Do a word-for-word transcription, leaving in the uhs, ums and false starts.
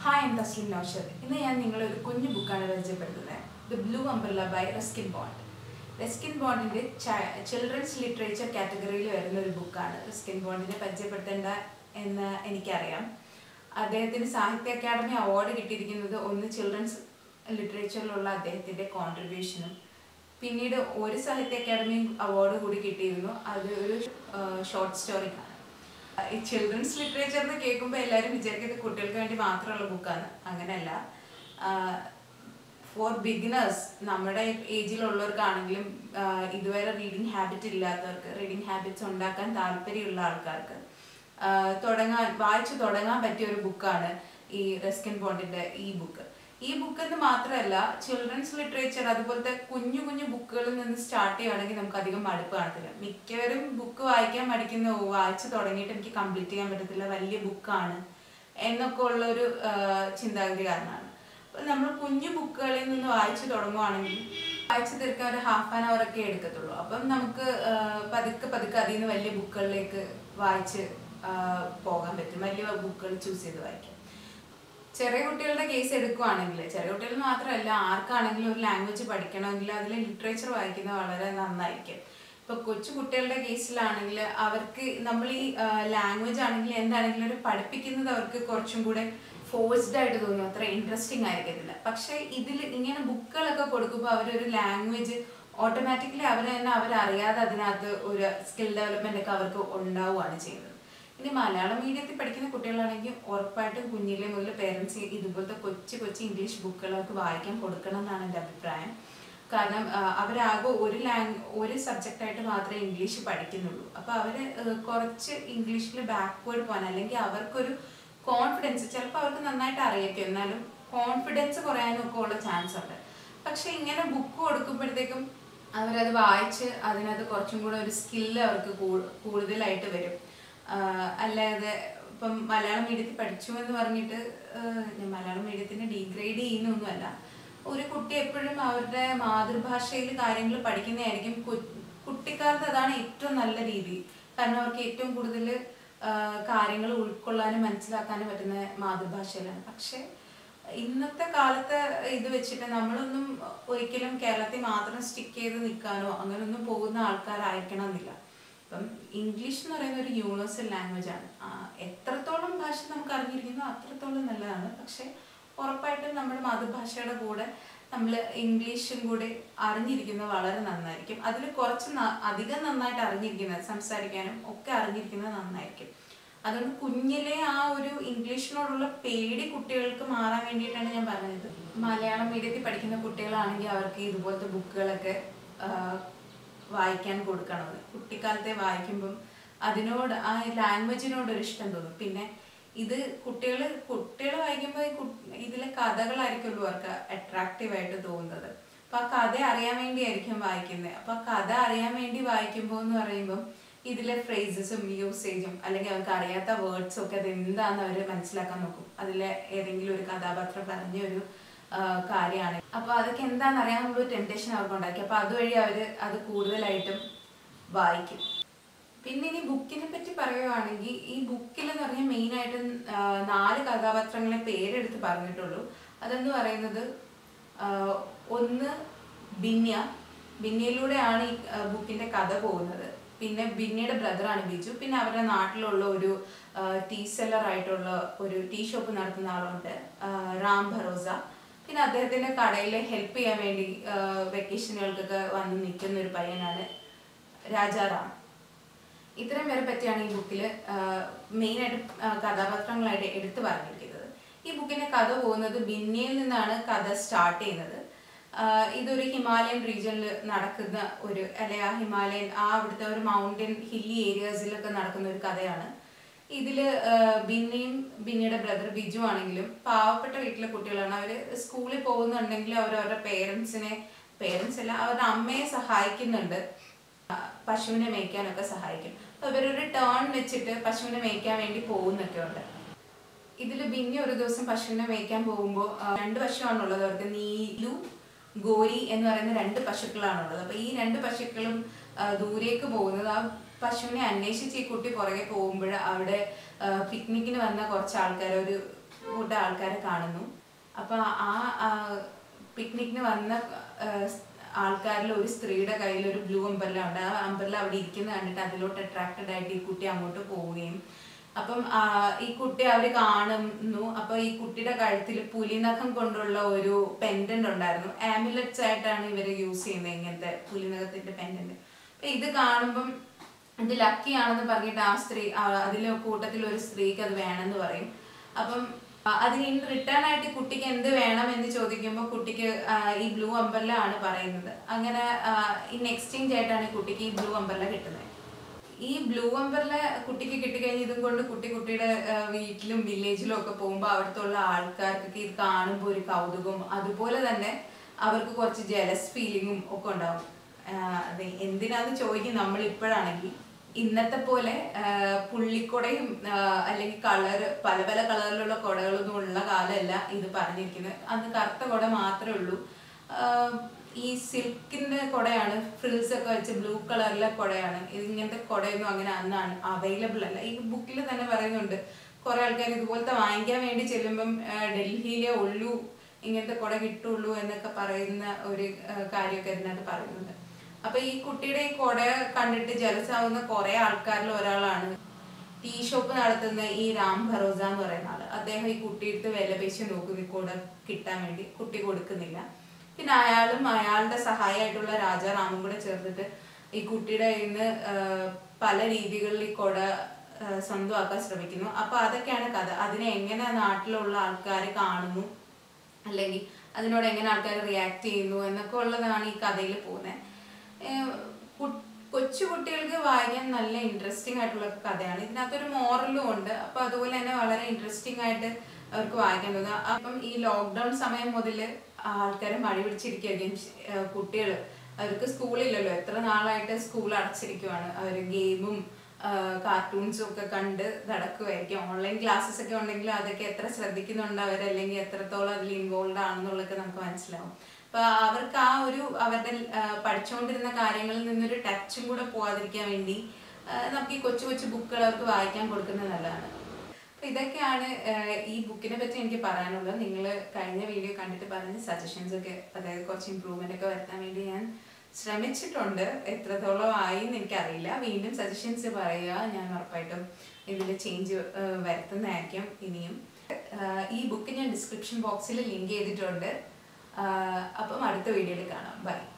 Hi, I'm Taslim Naushad. ഇന്ന് ഞാൻ നിങ്ങളെ ഒരു കുഞ്ഞു ബുക്കാണ് പരിചയപ്പെടുത്തുന്നത്. The Blue Umbrella by Ruskin Bond. Ruskin Bondന്റെ ചിൽഡ്രൻസ് ലിറ്ററേച്ചർ കാറ്റഗറിയിൽ വരുന്ന ഒരു ബുക്കാണ്. റസ്കിൻ ബോണ്ടിനെ പരിചയപ്പെടുത്തേണ്ട എന്ന് എനിക്കറിയാം. അദ്ദേഹത്തിന് സാഹിത്യ അക്കാദമി അവാർഡ് കിട്ടിയിരിക്കുന്നത് ഒന്ന് ചിൽഡ്രൻസ് ലിറ്ററേച്ചറിലുള്ള അദ്ദേഹത്തിന്റെ കോൺട്രിബ്യൂഷനും പിന്നീട് ഒരു സാഹിത്യ അക്കാദമി അവാർഡ് കൂടി കിട്ടിയിരുന്നു. അത് ഒരു ഷോർട്ട് സ്റ്റോറിക്കാണ്. ഈ ചിൽഡ്രൻസ് ലിറ്ററേച്ചർ എന്ന് കേൾക്കുമ്പോൾ എല്ലാവരും വിചാരിക്കുന്നത് കുട്ടികൾക്ക് വേണ്ടി മാത്രമുള്ള ബുക്കാണ്. അങ്ങനെയല്ല, ഫോർ ബിഗിനേഴ്സ്, നമ്മുടെ ഏജിലുള്ളവർക്കാണെങ്കിലും ഇതുവരെ റീഡിങ് ഹാബിറ്റ് ഇല്ലാത്തവർക്ക്, റീഡിങ് ഹാബിറ്റ്സ് ഉണ്ടാക്കാൻ താല്പര്യമുള്ള ആൾക്കാർക്ക് തുടങ്ങാൻ വായിച്ചു തുടങ്ങാൻ പറ്റിയ ഒരു ബുക്കാണ് ഈ റസ്കിൻ ബോണ്ടിന്റെ ഈ ബുക്ക്. ഈ ബുക്ക് എന്ന് മാത്രമല്ല, ചിൽഡ്രൻസ് ലിറ്ററേച്ചർ അതുപോലത്തെ കുഞ്ഞു കുഞ്ഞു ബുക്കുകളിൽ നിന്ന് സ്റ്റാർട്ട് ചെയ്യുകയാണെങ്കിൽ നമുക്ക് അധികം മടുപ്പ് കാണത്തില്ല. മിക്കവരും ബുക്ക് വായിക്കാൻ പഠിക്കുന്ന വായിച്ചു തുടങ്ങിയിട്ട് എനിക്ക് കംപ്ലീറ്റ് ചെയ്യാൻ പറ്റത്തില്ല, വലിയ ബുക്കാണ് എന്നൊക്കെ ഉള്ള ഒരു ചിന്താഗതി കാരണമാണ്. അപ്പം നമ്മൾ കുഞ്ഞു ബുക്കുകളിൽ നിന്ന് വായിച്ചു തുടങ്ങുവാണെങ്കിൽ വായിച്ചു തീർക്കാൻ ഒരു ഹാഫ് ആൻ അവർ ഒക്കെ എടുക്കത്തുള്ളൂ. അപ്പം നമുക്ക് പതുക്കെ പതുക്കെ അതിൽ നിന്ന് വലിയ ബുക്കുകളിലേക്ക് വായിച്ച് പോകാൻ പറ്റും, വലിയ ബുക്കുകൾ ചൂസ് ചെയ്ത് വായിക്കാം. ചെറിയ കുട്ടികളുടെ കേസ് എടുക്കുവാണെങ്കിൽ, ചെറിയ കുട്ടികൾ മാത്രമല്ല ആർക്കാണെങ്കിലും ഒരു ലാംഗ്വേജ് പഠിക്കണമെങ്കിൽ അതിൽ ലിറ്ററേച്ചർ വായിക്കുന്നത് വളരെ നന്നായിരിക്കും. ഇപ്പൊ കൊച്ചു കുട്ടികളുടെ കേസിലാണെങ്കിൽ അവർക്ക് നമ്മൾ ഈ ലാംഗ്വേജ് ആണെങ്കിൽ എന്താണെങ്കിലും ഒരു പഠിപ്പിക്കുന്നത് അവർക്ക് കുറച്ചും കൂടെ ഫോഴ്സ്ഡ് ആയിട്ട് തോന്നും, അത്ര ഇൻട്രസ്റ്റിംഗ് ആയിരിക്കത്തില്ല. പക്ഷെ ഇതിൽ ഇങ്ങനെ ബുക്കുകളൊക്കെ കൊടുക്കുമ്പോൾ അവരൊരു ലാംഗ്വേജ് ഓട്ടോമാറ്റിക്കലി അവർ തന്നെ അവരറിയാതെ അതിനകത്ത് ഒരു സ്കിൽ ഡെവലപ്മെന്റ് ഒക്കെ അവർക്ക് ഉണ്ടാവുകയാണ് ചെയ്യുന്നത്. ഇനി മലയാളം മീഡിയത്തിൽ പഠിക്കുന്ന കുട്ടികളാണെങ്കിൽ ഉറപ്പായിട്ടും കുഞ്ഞിലെ മുതൽ പേരൻസ് ഇതുപോലത്തെ കൊച്ചു കൊച്ചു ഇംഗ്ലീഷ് ബുക്കുകളൊക്കെ വായിക്കാൻ കൊടുക്കണം എന്നാണ് എൻ്റെ അഭിപ്രായം. കാരണം അവരാകെ ഒരു ലാംഗ് ഒരു സബ്ജക്റ്റായിട്ട് മാത്രമേ ഇംഗ്ലീഷ് പഠിക്കുന്നുള്ളൂ. അപ്പോൾ അവർ കുറച്ച് ഇംഗ്ലീഷിൽ ബാക്ക്വേർഡ് പോകാൻ, അല്ലെങ്കിൽ അവർക്കൊരു കോൺഫിഡൻസ്, ചിലപ്പോൾ അവർക്ക് നന്നായിട്ട് അറിയാം എന്നാലും കോൺഫിഡൻസ് കുറയാനും ഒക്കെ ഉള്ള ചാൻസ് ഉണ്ട്. പക്ഷെ ഇങ്ങനെ ബുക്ക് കൊടുക്കുമ്പോഴത്തേക്കും അവരത് വായിച്ച് അതിനകത്ത് കുറച്ചും കൂടെ ഒരു സ്കില്ല് അവർക്ക് കൂടുതലായിട്ട് വരും. അല്ലാതെ ഇപ്പം മലയാളം മീഡിയത്തിൽ പഠിച്ചു എന്ന് പറഞ്ഞിട്ട് ഞാൻ മലയാളം മീഡിയത്തിന് ഡീഗ്രേഡ് ചെയ്യുന്നൊന്നുമല്ല. ഒരു കുട്ടി എപ്പോഴും അവരുടെ മാതൃഭാഷയിൽ കാര്യങ്ങൾ പഠിക്കുന്നതായിരിക്കും കുട്ടിക്കാലത്ത്. അതാണ് ഏറ്റവും നല്ല രീതി. കാരണം അവർക്ക് ഏറ്റവും കൂടുതൽ കാര്യങ്ങൾ ഉൾക്കൊള്ളാനും മനസ്സിലാക്കാനും പറ്റുന്ന മാതൃഭാഷയിലാണ്. പക്ഷെ ഇന്നത്തെ കാലത്ത് ഇത് വെച്ചിട്ട് നമ്മളൊന്നും ഒരിക്കലും കേരളത്തിൽ മാത്രം സ്റ്റിക്ക് ചെയ്ത് നിൽക്കാനോ അങ്ങനെയൊന്നും പോകുന്ന ആൾക്കാരായിരിക്കണം എന്നില്ല. ഇപ്പം ഇംഗ്ലീഷ് എന്ന് പറയുന്ന ഒരു യൂണിവേഴ്സൽ ലാംഗ്വേജ് ആണ്. എത്രത്തോളം ഭാഷ നമുക്ക് അറിഞ്ഞിരിക്കുന്നോ അത്രത്തോളം നല്ലതാണ്. പക്ഷെ ഉറപ്പായിട്ടും നമ്മുടെ മാതൃഭാഷയുടെ കൂടെ നമ്മൾ ഇംഗ്ലീഷും കൂടി അറിഞ്ഞിരിക്കുന്നത് വളരെ നന്നായിരിക്കും. അതിൽ കുറച്ച് അധികം നന്നായിട്ട് അറിഞ്ഞിരിക്കുന്നത്, സംസാരിക്കാനും ഒക്കെ അറിഞ്ഞിരിക്കുന്നത് നന്നായിരിക്കും. അതുകൊണ്ട് കുഞ്ഞിലെ ആ ഒരു ഇംഗ്ലീഷിനോടുള്ള പേടി കുട്ടികൾക്ക് മാറാൻ വേണ്ടിയിട്ടാണ് ഞാൻ പറഞ്ഞത്. മലയാളം മീഡിയത്തിൽ പഠിക്കുന്ന കുട്ടികളാണെങ്കിൽ അവർക്ക് ഇതുപോലത്തെ ബുക്കുകളൊക്കെ വായിക്കാൻ കൊടുക്കണത്. കുട്ടിക്കാലത്തെ വായിക്കുമ്പം അതിനോട് ആ ലാംഗ്വേജിനോട് ഒരു ഇഷ്ടം തോന്നും. പിന്നെ ഇത് കുട്ടികൾ കുട്ടികൾ വായിക്കുമ്പോൾ ഇതിലെ കഥകളായിരിക്കുമല്ലോ അവർക്ക് അട്രാക്റ്റീവായിട്ട് തോന്നുന്നത്. അപ്പം ആ കഥ അറിയാൻ വേണ്ടിയായിരിക്കും വായിക്കുന്നത്. അപ്പം ആ കഥ അറിയാൻ വേണ്ടി വായിക്കുമ്പോൾ എന്ന് പറയുമ്പം ഇതിലെ ഫ്രേസസും യൂസേജും അല്ലെങ്കിൽ അവർക്ക് അറിയാത്ത വേർഡ്സും ഒക്കെ അത് എന്താണെന്ന് അവർ മനസ്സിലാക്കാൻ നോക്കും. അതിലെ ഏതെങ്കിലും ഒരു കഥാപാത്രം പറഞ്ഞ ഒരു കാര്യമാണ്. അപ്പൊ അതൊക്കെ എന്താണെന്ന് അറിയാനുള്ള ടെംപ്ടേഷൻ അവർക്ക് ഉണ്ടാക്കി. അപ്പൊ അതുവഴി അവര് അത് കൂടുതലായിട്ടും വായിക്കും. പിന്നെ ഇനി ബുക്കിനെ പറ്റി പറയുവാണെങ്കിൽ, ഈ ബുക്കിൽ എന്ന് പറഞ്ഞാൽ മെയിൻ ആയിട്ട് നാല് കഥാപാത്രങ്ങളെ പേരെടുത്ത് പറഞ്ഞിട്ടുള്ളൂ. അതെന്ന് പറയുന്നത് ഒന്ന് ബിന്യ. ബിന്യയിലൂടെയാണ് ഈ ബുക്കിന്റെ കഥ പോകുന്നത്. പിന്നെ ബിന്യയുടെ ബ്രദറാണ് ബിജു. പിന്നെ അവരുടെ നാട്ടിലുള്ള ഒരു ടീ സെല്ലർ ആയിട്ടുള്ള ഒരു ടീ ഷോപ്പ് നടത്തുന്ന ആളുണ്ട്, റാം ഭരോസ. പിന്നെ അദ്ദേഹത്തിന്റെ കടയിൽ ഹെൽപ്പ് ചെയ്യാൻ വേണ്ടി വെക്കേഷനുകൾക്കൊക്കെ വന്ന് നിൽക്കുന്ന ഒരു പയ്യനാണ് രാജാറാം. ഇത്രയും പേരെ പറ്റിയാണ് ഈ ബുക്കിൽ മെയിനായിട്ട് കഥാപാത്രങ്ങളായിട്ട് എടുത്തു പറഞ്ഞിരിക്കുന്നത്. ഈ ബുക്കിന്റെ കഥ പോകുന്നത് ബിന്യയിൽ നിന്നാണ് കഥ സ്റ്റാർട്ട് ചെയ്യുന്നത്. ഇതൊരു ഹിമാലയൻ റീജിയനിൽ നടക്കുന്ന ഒരു, അല്ലെ ആ ഹിമാലയൻ ആ അവിടുത്തെ ഒരു മൗണ്ടൻ ഹില്ലി ഏരിയാസിലൊക്കെ നടക്കുന്ന ഒരു കഥയാണ്. ഇതില് ബിന്നിയും ബിന്നിയുടെ ബ്രദർ ബിജു ആണെങ്കിലും പാവപ്പെട്ട വീട്ടിലെ കുട്ടികളാണ്. അവര് സ്കൂളിൽ പോകുന്നുണ്ടെങ്കിൽ അവർ അവരുടെ പേരൻസിനെ പേരൻസ് അല്ല അവരുടെ അമ്മയെ സഹായിക്കുന്നുണ്ട്, പശുവിനെ മേയ്ക്കാനൊക്കെ സഹായിക്കും. അപ്പൊ ഇവരൊരു ടേൺ വെച്ചിട്ട് പശുവിനെ മേയ്ക്കാൻ വേണ്ടി പോകുന്നൊക്കെ ഉണ്ട്. ഇതിൽ ബിന്നി ഒരു ദിവസം പശുവിനെ മേയ്ക്കാൻ പോകുമ്പോൾ രണ്ട് പശുവാണുള്ളത്. അവർക്ക് നീലു ഗോരി എന്ന് പറയുന്ന രണ്ട് പശുക്കളാണുള്ളത്. അപ്പൊ ഈ രണ്ട് പശുക്കളും ദൂരേക്ക് പോകുന്നത്, ആ പശുവിനെ അന്വേഷിച്ച് ഈ കുട്ടി പുറകെ പോകുമ്പോൾ അവിടെ പിക്നിക്കിന് വന്ന കുറച്ച് ആൾക്കാർ, ഒരു കൂട്ടം ആൾക്കാരെ കാണുന്നു. അപ്പോൾ ആ പിക്നിക്കിന് വന്ന ആൾക്കാരിൽ ഒരു സ്ത്രീയുടെ കയ്യിൽ ഒരു ബ്ലൂ അംബ്രല്ല ഉണ്ട്. ആ അംബ്രല്ല അവിടെ ഇരിക്കുന്നത് കണ്ടിട്ട് അതിലോട്ട് അട്രാക്റ്റഡ് ആയിട്ട് ഈ കുട്ടി അങ്ങോട്ട് പോവുകയും അപ്പം ഈ കുട്ടി അവർ കാണുന്നു. അപ്പൊ ഈ കുട്ടിയുടെ കഴുത്തിൽ പുലിനഖം കൊണ്ടുള്ള ഒരു പെൻഡന്റ് ഉണ്ടായിരുന്നു. ആമുലറ്റ്സ് ആയിട്ടാണ് ഇവര് യൂസ് ചെയ്യുന്നത്, ഇങ്ങനത്തെ പുലിനഖത്തിന്റെ പെൻഡന്റ്. അപ്പൊ ഇത് കാണുമ്പം ഇത് ലക്കി ആണെന്ന് പറഞ്ഞിട്ട് ആ സ്ത്രീ അതിലെ കൂട്ടത്തിൽ ഒരു സ്ത്രീക്ക് അത് വേണമെന്ന് പറയും. അപ്പം അതിന് ഇൻ റിട്ടേൺ ആയിട്ട് കുട്ടിക്ക് എന്ത് വേണം എന്ന് ചോദിക്കുമ്പോൾ കുട്ടിക്ക് ഈ ബ്ലൂ അംബ്രല്ല ആണ് പറയുന്നത്. അങ്ങനെ ഇൻ എക്സ്ചേഞ്ച് ആയിട്ടാണ് കുട്ടിക്ക് ഈ ബ്ലൂ അംബ്രല്ല കിട്ടുന്നത്. ഈ ബ്ലൂ അംബ്രല്ല കുട്ടിക്ക് കിട്ടിക്കഴിഞ്ഞ് ഇതും കൊണ്ട് കുട്ടി കുട്ടിയുടെ വീട്ടിലും വില്ലേജിലും ഒക്കെ പോകുമ്പോൾ അവിടുത്തെ ഉള്ള ആൾക്കാർക്ക് ഇത് കാണുമ്പോൾ ഒരു കൗതുകവും അതുപോലെ തന്നെ അവർക്ക് കുറച്ച് ജലസ് ഫീലിങ്ങും ഒക്കെ ഉണ്ടാവും. അതെ, എന്തിനാന്ന് ചോദിക്കും നമ്മൾ ഇപ്പോഴാണെങ്കിൽ. ഇന്നത്തെ പോലെ പുള്ളിക്കൊടയും അല്ലെങ്കിൽ കളറ് പല പല കളറിലുള്ള കുടകളൊന്നും ഉള്ള കാലമല്ല ഇത് പറഞ്ഞിരിക്കുന്നത്. അന്ന് കറുത്ത കുട മാത്രമേ ഉള്ളൂ. ഈ സിൽക്കിന്റെ കുടയാണ്, ഫ്രിൽസ് ഒക്കെ വെച്ച് ബ്ലൂ കളറിലെ കുടയാണ്. ഇങ്ങനത്തെ കുടയൊന്നും അങ്ങനെ അന്ന് അവൈലബിൾ അല്ല. ഈ ബുക്കിൽ തന്നെ പറയുന്നുണ്ട് കുറെ ആൾക്കാർ ഇതുപോലത്തെ വാങ്ങിക്കാൻ വേണ്ടി ചെല്ലുമ്പം ഡൽഹിയിലെ ഉള്ളൂ ഇങ്ങനത്തെ കുട കിട്ടുള്ളൂ എന്നൊക്കെ പറയുന്ന ഒരു കാര്യമൊക്കെ ഇതിനകത്ത് പറയുന്നുണ്ട്. അപ്പൊ ഈ കുട്ടിയുടെ ഈ കുട കണ്ടിട്ട് ജലസാവുന്ന കുറെ ആൾക്കാരിൽ ഒരാളാണ് ടീ ഷോപ്പ് നടത്തുന്ന ഈ രാം ഭരോസ എന്ന് പറയുന്ന ആള്. അദ്ദേഹം ഈ കുട്ടിയിട്ട് വില പേശി നോക്കും ഈ കുട കിട്ടാൻ വേണ്ടി. കുട്ടി കൊടുക്കുന്നില്ല. പിന്നെ അയാളും അയാളുടെ സഹായമായിട്ടുള്ള രാജാറാമും കൂടെ ചേർത്തിട്ട് ഈ കുട്ടിയുടെ കയ്യിൽ നിന്ന് പല രീതികളിൽ ഈ കുട സ്വന്തമാക്കാൻ ശ്രമിക്കുന്നു. അപ്പൊ അതൊക്കെയാണ് കഥ. അതിനെ എങ്ങനെ നാട്ടിലുള്ള ആൾക്കാർ കാണുന്നു അല്ലെങ്കിൽ അതിനോട് എങ്ങനെ ആൾക്കാർ റിയാക്ട് ചെയ്യുന്നു എന്നൊക്കെ ഉള്ളതാണ് ഈ കഥയിൽ പോകുന്നത്. കൊച്ചു കുട്ടികൾക്ക് വായിക്കാൻ നല്ല ഇൻട്രസ്റ്റിംഗ് ആയിട്ടുള്ള കഥയാണ്. ഇതിനകത്തൊരു മോറലും ഉണ്ട്. അപ്പൊ അതുപോലെ തന്നെ വളരെ ഇൻട്രസ്റ്റിംഗ് ആയിട്ട് അവർക്ക് വായിക്കാൻ തോന്നുക. അപ്പം ഈ ലോക്ക്ഡൗൺ സമയം മുതൽ ആൾക്കാരെ മടി പിടിച്ചിരിക്കുകയായിരിക്കും. കുട്ടികൾ അവർക്ക് സ്കൂളില്ലല്ലോ, എത്ര നാളായിട്ട് സ്കൂൾ അടച്ചിരിക്കുവാണ്. അവർ ഗെയിമും കാർട്ടൂൺസും ഒക്കെ കണ്ട് നടക്കുമായിരിക്കും. ഓൺലൈൻ ക്ലാസ്സസ് ഒക്കെ ഉണ്ടെങ്കിൽ അതൊക്കെ എത്ര ശ്രദ്ധിക്കുന്നുണ്ട് അവർ, അല്ലെങ്കിൽ എത്രത്തോളം അതിൽ ഇൻവോൾവ് ആണെന്നുള്ളതൊക്കെ നമുക്ക് മനസ്സിലാവും. അപ്പൊ അവർക്ക് ആ ഒരു അവരുടെ പഠിച്ചുകൊണ്ടിരുന്ന കാര്യങ്ങളിൽ നിന്നൊരു ടച്ചും കൂടെ പോവാതിരിക്കാൻ വേണ്ടി നമുക്ക് ഈ കൊച്ചു കൊച്ചു ബുക്കുകൾ അവർക്ക് വായിക്കാൻ കൊടുക്കുന്നത് നല്ലതാണ്. അപ്പൊ ഇതൊക്കെയാണ് ഈ ബുക്കിനെ പറ്റി എനിക്ക് പറയാനുള്ളത്. നിങ്ങൾ കഴിഞ്ഞ വീഡിയോ കണ്ടിട്ട് പറഞ്ഞ സജഷൻസ് ഒക്കെ, അതായത് കുറച്ച് ഇമ്പ്രൂവ്മെന്റ് ഒക്കെ വരുത്താൻ വേണ്ടി ഞാൻ ശ്രമിച്ചിട്ടുണ്ട്. എത്രത്തോളം ആയി എന്ന് എനിക്കറിയില്ല. വീണ്ടും സജഷൻസ് പറയുക, ഞാൻ ഉറപ്പായിട്ടും ഇതിൽ ചേഞ്ച് വരുത്തുന്നതായിരിക്കും ഇനിയും. ഈ ബുക്ക് ഞാൻ ഡിസ്ക്രിപ്ഷൻ ബോക്സിൽ ലിങ്ക് ചെയ്തിട്ടുണ്ട്. അപ്പം അടുത്ത വീഡിയോയിൽ കാണാം. ബൈ.